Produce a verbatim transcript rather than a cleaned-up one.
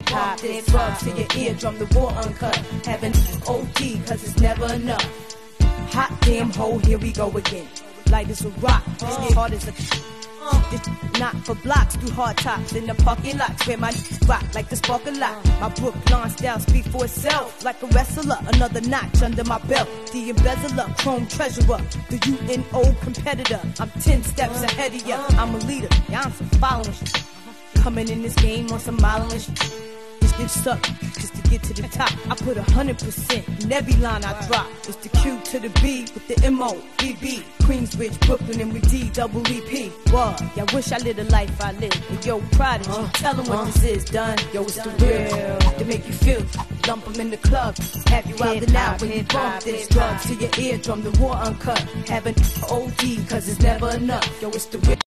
Pop it, drugs to your eardrum, the war uncut. Having O D, cause it's never enough. Hot damn hole, here we go again. Light as a rock, this get hard as a this not for blocks through hard tops in the parking lots where my rock like the spark a lot. My Brooklyn style speak for itself like a wrestler. Another notch under my belt. The embezzler, chrome treasurer, the U N O competitor. I'm ten steps ahead of ya. I'm a leader, yeah, I'm some following. Coming in this game on some modeling. This bitch suck just to get to the top. I put a hundred percent in every line I drop. It's the Q to the B with the M O B B. Queensbridge, Brooklyn, and with D double E P. What? Y'all wish I lived the life I live. And yo, Prodigy, uh, tell them what uh, this is, done. Yo, it's the real to make you feel. Dump them in the club. Have you out and out when you bump this. Drugs to your eardrum, the war uncut. Having O D, cause it's never enough. Yo, it's the real.